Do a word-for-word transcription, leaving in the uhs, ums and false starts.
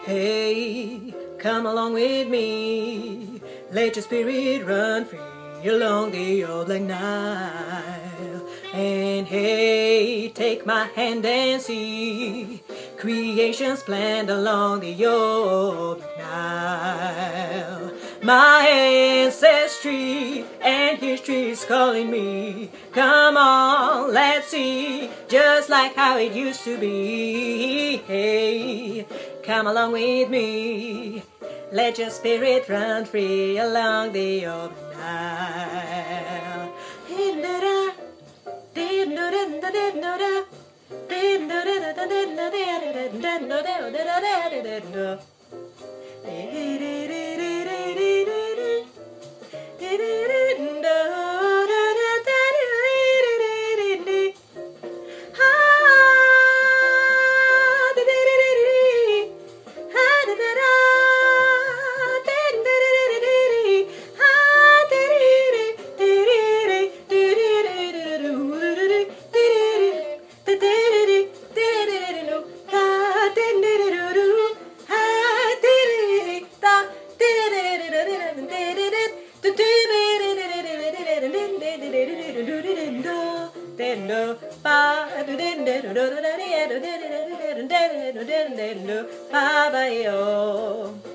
Hey, come along with me. Let your spirit run free along the old Black Nile. And hey, take my hand and see creation's planned along the old Black Nile. My ancestry and history is calling me. Come on, let's see, just like how it used to be. Hey, come along with me. Let your spirit run free along the old Nile. Bye bye, yo.